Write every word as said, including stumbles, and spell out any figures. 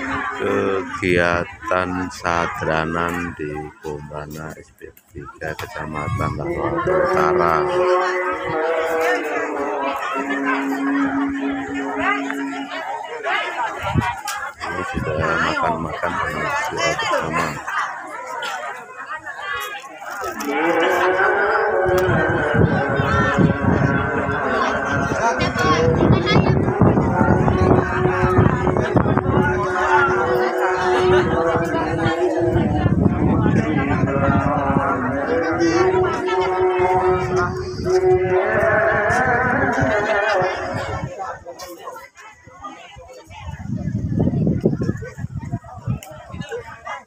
kegiatan sadranan di Bombana S P tiga Kecamatan Labuan Utara. Ini sudah makan-makan dan berdoa bersama.